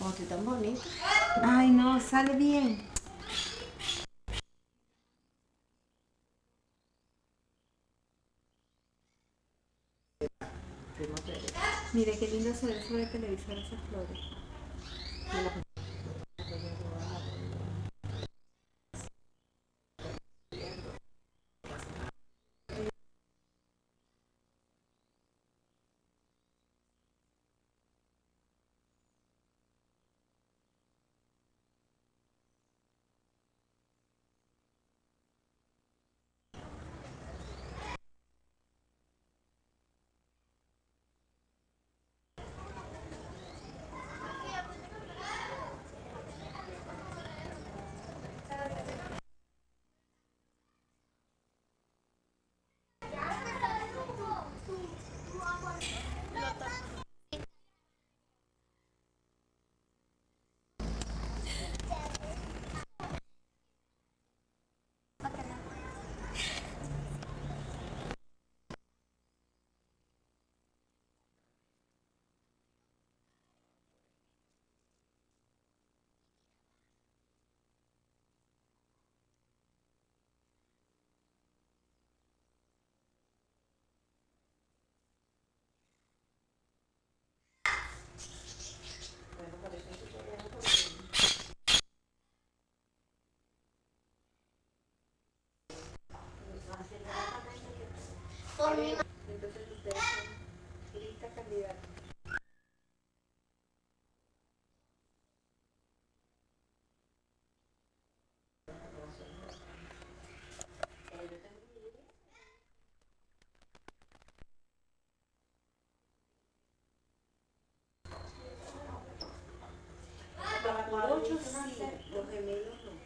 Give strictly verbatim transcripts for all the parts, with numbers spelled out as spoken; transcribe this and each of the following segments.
Como estoy tan bonita. Ay, no, sale bien. Mire qué lindo se ve sobre el televisor esas flores. Entonces ustedes son lista candidata. Para ocho sí, los gemelos no.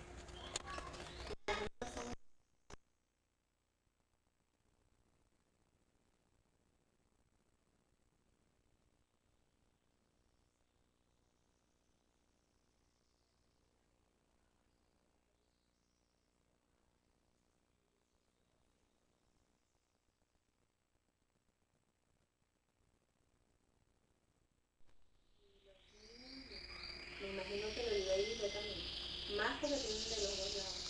Me imagino que lo iba a ir yo también. Más porque tienen de los dos lados.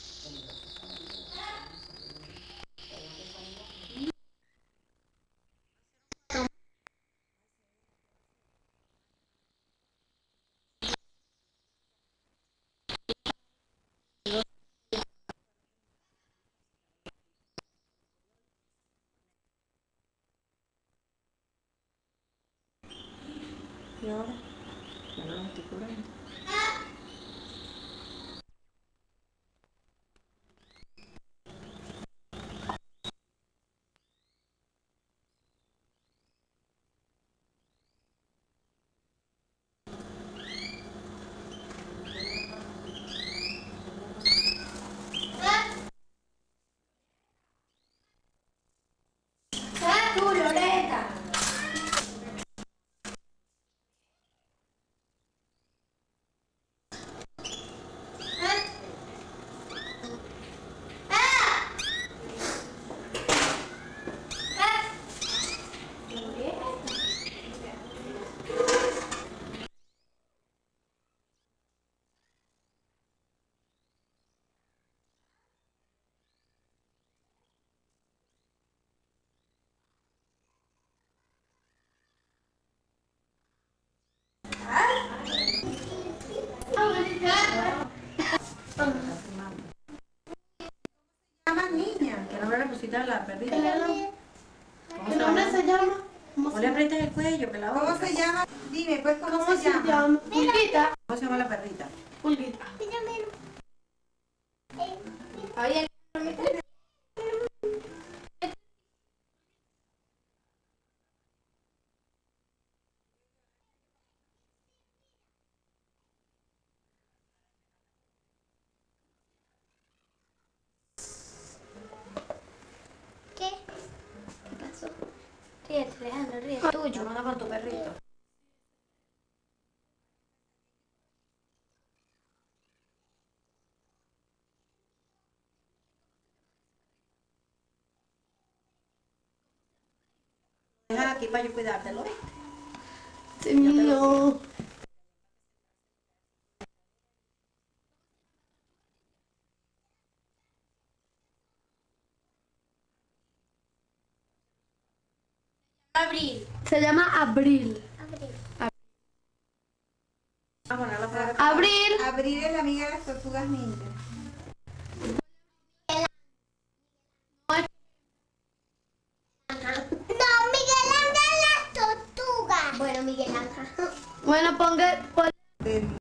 ¿Y ahora? Ya no los estoy curando. ¡Ah, tú, Loreta! Llama niña, que no me la pusiste a la perrita. ¿Qué nombre se llama? ¿Cómo le aprietas el cuello? Que la ¿Cómo otra. se llama? Dime, pues, ¿cómo, ¿Cómo se llama? Pulguita. ¿Cómo se llama la perrita? Pulguita. Oye, ¿Qué? ¿Qué pasó? Ríete, Alejandro, ríete. Tuyo, no anda con tu perrito. Deja aquí para yo cuidártelo. no. Abril. Se llama Abril. Abril. Vamos a poner la foto. Abril. Abril es la amiga de las tortugas ninja. No, Miguel Ángel la tortuga. Bueno, Miguel Ángel. Bueno, ponga... pon- Del